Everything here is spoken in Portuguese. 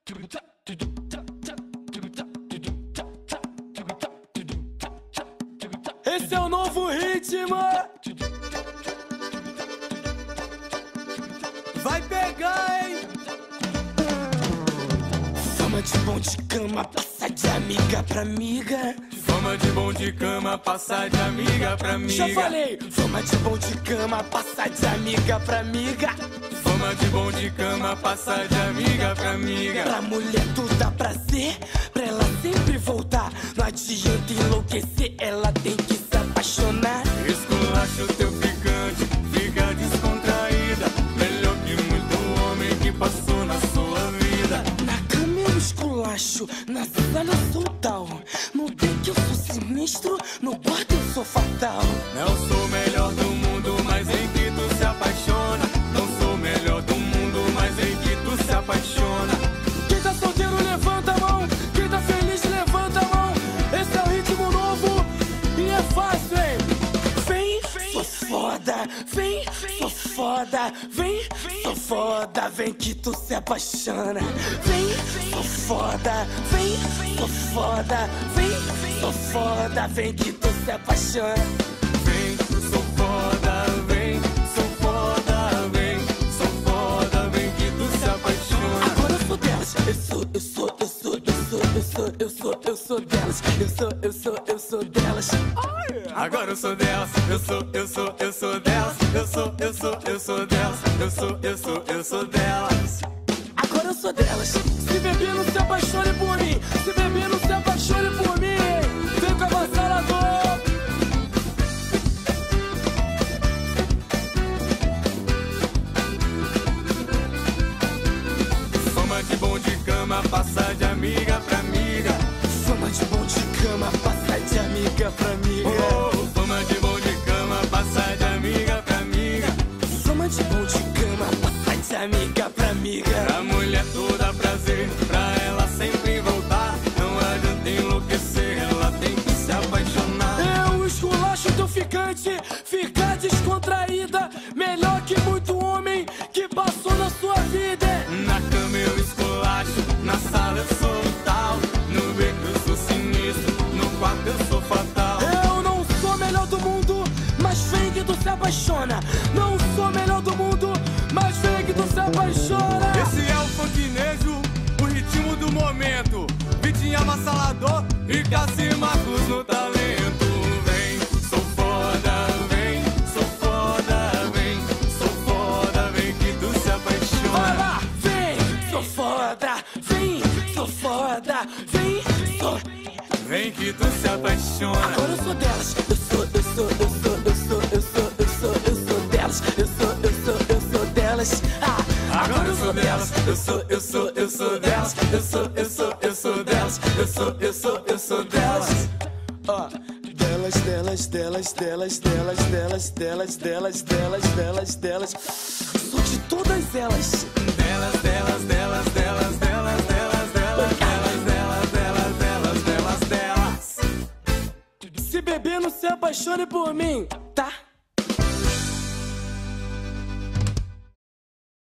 Esse é o novo ritmo. Vai pegar, hein? Fama de bom de cama, passa de amiga pra amiga. Fama de bom de cama, passa de amiga pra amiga. Já falei, fama de bom de cama, passa de amiga pra amiga. Fama de bom de cama, passa de amiga pra amiga. Pra mulher tu dá prazer, pra ela sempre voltar. Não adianta enlouquecer, ela tem que se apaixonar. Esculacha o teu ficante, fica descontraída. Melhor que muito homem que passou na sua vida. Na cama eu esculacho, na sala eu sou tal. No deck eu sou sinistro, no quarto eu sou fatal. Não sou o melhor do mundo, mas em que tu se apaixona. Não sou o melhor do mundo, mas em que tu se apaixona. Quem tá solteiro levanta a mão, quem tá feliz levanta a mão. Esse é o ritmo novo e é fácil, hein? Vem, sou foda, vem, sou foda, vem, sou foda, vem que tu se apaixona. Vem, sou foda, vem, sou foda, vem, sou foda, vem que tu se apaixona. Vem, sou foda, vem, sou foda, vem, sou foda, vem que tu se apaixona. Agora eu sou delas, eu sou delas, eu sou delas. Agora eu sou delas, eu sou delas, eu sou delas, eu sou delas. Agora eu sou delas. Se beber não se apaixone por mim, se beber não se apaixone por mim. Vem com avassalador. Fama de bom de cama, passa de amiga pra amiga. Fama de bom de cama, passa de amiga pra amiga. Oh, fama de bom de cama, passa de amiga pra amiga. Fama de bom de cama, passa de amiga pra amiga. Pra mulher toda prazer, pra ela sempre voltar. Não adianta enlouquecer, ela tem que se apaixonar. Eu esculacho teu ficante, fica descontraída. Melhor que muito homem que passou na sua vida. Na cama eu esculacho, na sala eu sou tal. No beco eu sou sinistro, no quarto eu sou fatal. Eu não sou o melhor do mundo, mas vem que tu se apaixona. Não sou o melhor do mundo, mas vem que tu se apaixona. Esse é o funknejo, o ritmo do momento. Vitinho avassalador e Cassi Marcos no talento. Vem, sou foda, vem, sou foda, vem, sou foda, vem que tu se apaixona. Vai lá, vem, sou foda, vem, sou foda, vem, sou. Vem que tu se apaixona. Agora eu sou delas, eu sou delas, eu sou delas. Ah, Agora eu sou delas, eu sou delas, eu sou delas, eu sou delas. Ó, delas. Sou de todas elas. Delas. Se beber, não se apaixone por mim.